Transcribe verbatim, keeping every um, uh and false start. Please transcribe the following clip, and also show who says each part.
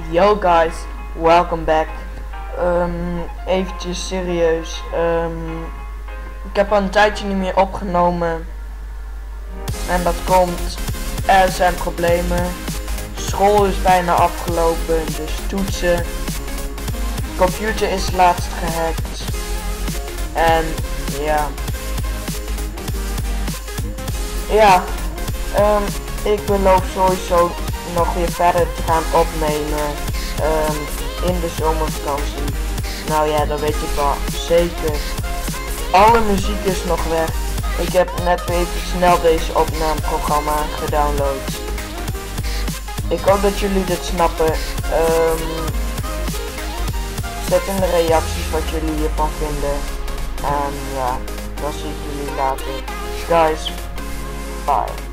Speaker 1: Yo guys, welcome back. Um, eventjes serieus. Um, ik heb al een tijdje niet meer opgenomen. En dat komt, er zijn problemen. School is bijna afgelopen, dus toetsen. De computer is laatst gehackt. En ja. Ja, um, ik beloof sowieso nog weer verder te gaan opnemen um, in de zomervakantie. Nou ja, dat weet ik wel zeker. Alle muziek is nog weg. Ik heb net weer even snel deze opnameprogramma gedownload. Ik hoop dat jullie dit snappen. Um, zet in de reacties wat jullie hiervan vinden. En ja, dan zie ik jullie later. Guys, bye.